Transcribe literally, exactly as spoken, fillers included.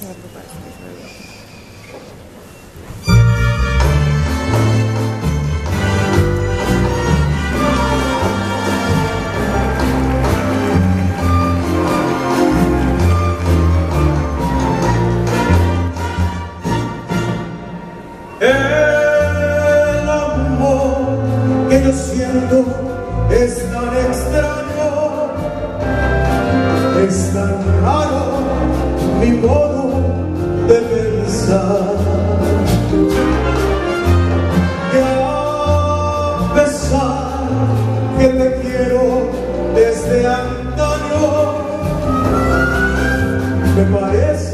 El amor que yo siento es tan extraño, es tan raro mi modo de pensar, que a pesar que te quiero desde antaño, me parece